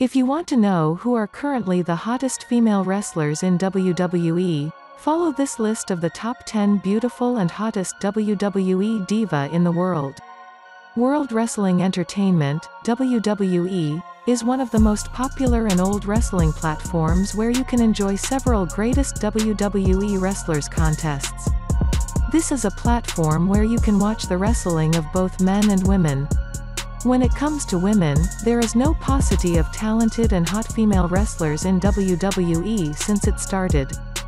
If you want to know who are currently the hottest female wrestlers in WWE, follow this list of the top 10 beautiful and hottest WWE diva in the world. World Wrestling Entertainment, WWE, is one of the most popular and old wrestling platforms where you can enjoy several greatest WWE wrestlers contests. This is a platform where you can watch the wrestling of both men and women. When it comes to women, there is no paucity of talented and hot female wrestlers in WWE since it started.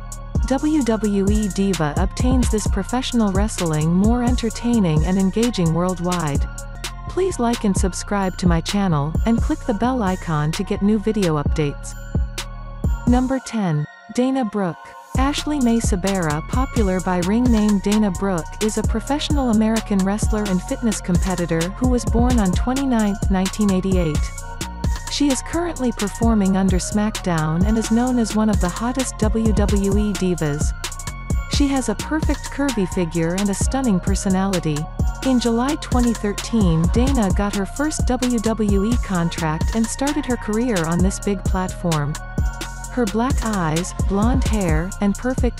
WWE Diva obtains this professional wrestling more entertaining and engaging worldwide. Please like and subscribe to my channel, and click the bell icon to get new video updates. Number 10. Dana Brooke. Ashley Mae Sebera, popular by ring name Dana Brooke, is a professional American wrestler and fitness competitor who was born on 29, 1988. She is currently performing under SmackDown and is known as one of the hottest WWE divas. She has a perfect curvy figure and a stunning personality. In July 2013, Dana got her first WWE contract and started her career on this big platform. Her black eyes, blonde hair, and perfect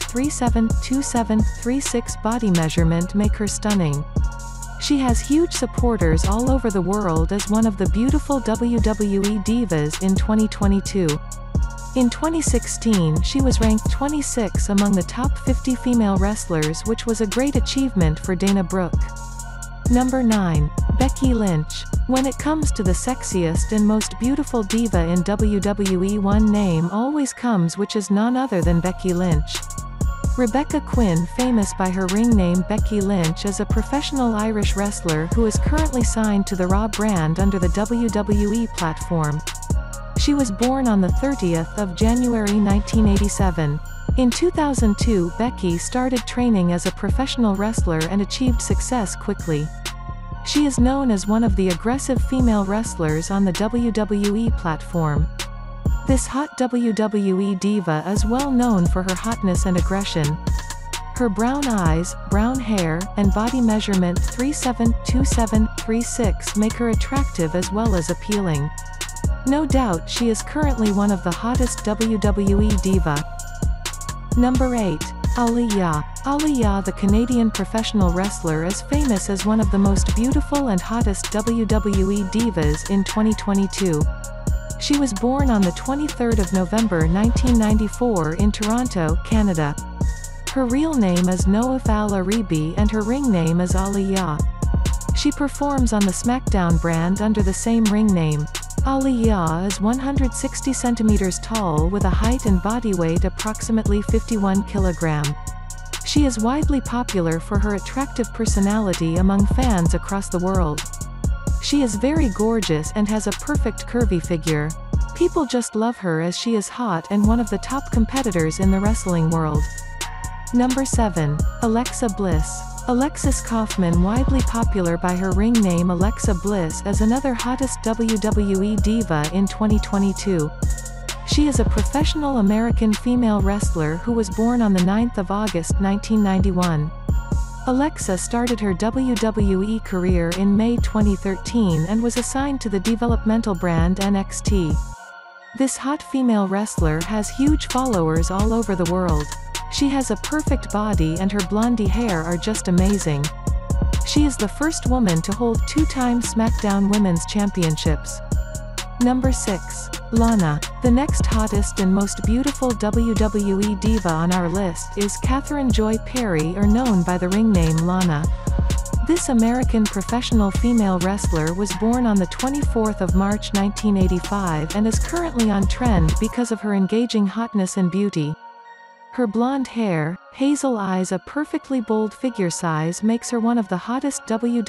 3'7", body measurement make her stunning. She has huge supporters all over the world as one of the beautiful WWE divas in 2022. In 2016, she was ranked 26 among the top 50 female wrestlers, which was a great achievement for Dana Brooke. Number 9. Becky Lynch. When it comes to the sexiest and most beautiful diva in WWE, one name always comes, which is none other than Becky Lynch. Rebecca Quinn, famous by her ring name Becky Lynch, is a professional Irish wrestler who is currently signed to the Raw brand under the WWE platform. She was born on the 30th of January 1987. In 2002, Becky started training as a professional wrestler and achieved success quickly. She is known as one of the aggressive female wrestlers on the WWE platform. This hot WWE diva is well known for her hotness and aggression. Her brown eyes, brown hair, and body measurement 3'7", 36 make her attractive as well as appealing. No doubt she is currently one of the hottest WWE diva. Number 8. Aliyah. Aliyah, the Canadian professional wrestler, is famous as one of the most beautiful and hottest WWE divas in 2022. She was born on the 23rd of November 1994 in Toronto, Canada. Her real name is Noaf Al-Aribi and her ring name is Aliyah. She performs on the SmackDown brand under the same ring name. Aliyah is 160 centimeters tall with a height and body weight approximately 51 kilograms. She is widely popular for her attractive personality among fans across the world. She is very gorgeous and has a perfect curvy figure. People just love her as she is hot and one of the top competitors in the wrestling world. Number 7. Alexa Bliss. Alexis Kaufman, widely popular by her ring name Alexa Bliss, is another hottest WWE diva in 2022. She is a professional American female wrestler who was born on the 9th of August 1991. Alexa started her WWE career in May 2013 and was assigned to the developmental brand NXT. This hot female wrestler has huge followers all over the world. She has a perfect body and her blondie hair are just amazing. She is the first woman to hold 2-time SmackDown Women's Championships. Number 6. Lana. The next hottest and most beautiful WWE diva on our list is Catherine Joy Perry, or known by the ring name Lana. This American professional female wrestler was born on the 24th of March 1985 and is currently on trend because of her engaging hotness and beauty. Her blonde hair, hazel eyes, a perfectly bold figure size makes her one of the hottest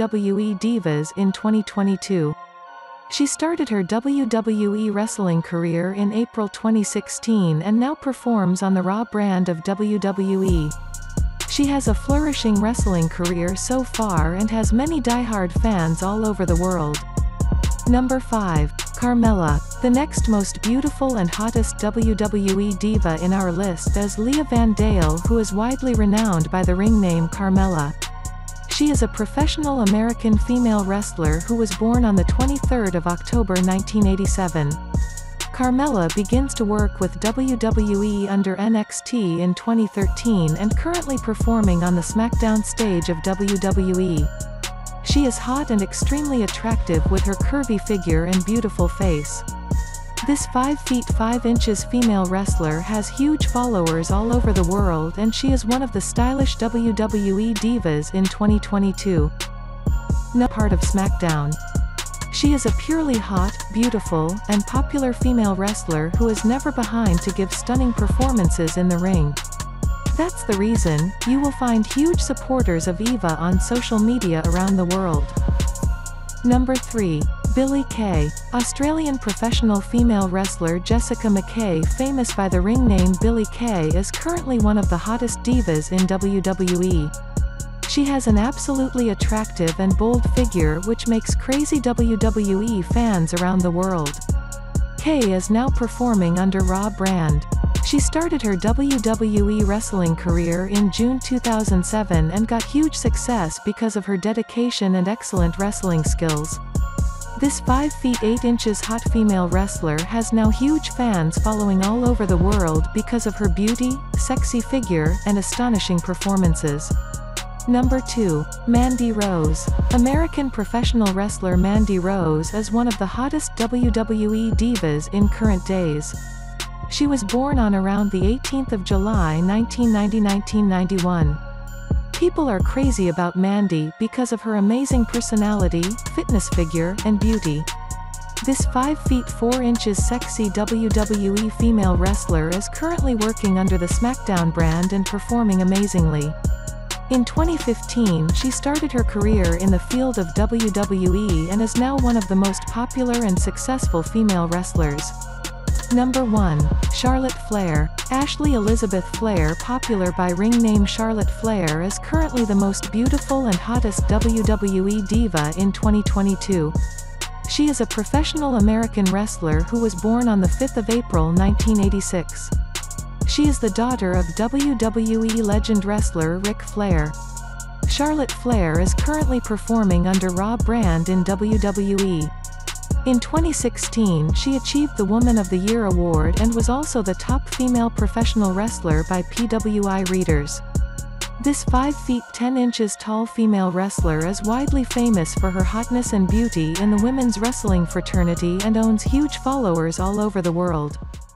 WWE divas in 2022. She started her WWE wrestling career in April 2016 and now performs on the Raw brand of WWE. She has a flourishing wrestling career so far and has many die-hard fans all over the world. Number 5. Carmella. The next most beautiful and hottest WWE diva in our list is Leah Van Dale, who is widely renowned by the ring name Carmella. She is a professional American female wrestler who was born on the 23rd of October 1987. Carmella begins to work with WWE under NXT in 2013 and currently performing on the SmackDown stage of WWE. She is hot and extremely attractive with her curvy figure and beautiful face. This 5 feet 5 inches female wrestler has huge followers all over the world, and she is one of the stylish WWE Divas in 2022. No part of SmackDown. She is a purely hot, beautiful, and popular female wrestler who is never behind to give stunning performances in the ring. That's the reason you will find huge supporters of Eva on social media around the world. Number 3. Billie Kay. Australian professional female wrestler Jessica McKay, famous by the ring name Billie Kay, is currently one of the hottest divas in WWE. She has an absolutely attractive and bold figure which makes crazy WWE fans around the world. Kay is now performing under Raw brand. She started her WWE wrestling career in June 2007 and got huge success because of her dedication and excellent wrestling skills. This 5 feet 8 inches hot female wrestler has now huge fans following all over the world because of her beauty, sexy figure, and astonishing performances. Number 2. Mandy Rose. American professional wrestler Mandy Rose is one of the hottest WWE divas in current days. She was born on around the 18th of July 1991. People are crazy about Mandy because of her amazing personality, fitness figure, and beauty. This 5 feet 4 inches sexy WWE female wrestler is currently working under the SmackDown brand and performing amazingly. In 2015, she started her career in the field of WWE and is now one of the most popular and successful female wrestlers. Number 1. Charlotte Flair. Ashley Elizabeth Flair, popular by ring name Charlotte Flair, is currently the most beautiful and hottest WWE diva in 2022. She is a professional American wrestler who was born on the 5th of April 1986. She is the daughter of WWE legend wrestler Ric Flair. Charlotte Flair is currently performing under Raw brand in WWE. In 2016, she achieved the Woman of the Year award and was also the top female professional wrestler by PWI readers. This 5 feet 10 inches tall female wrestler is widely famous for her hotness and beauty in the women's wrestling fraternity and owns huge followers all over the world.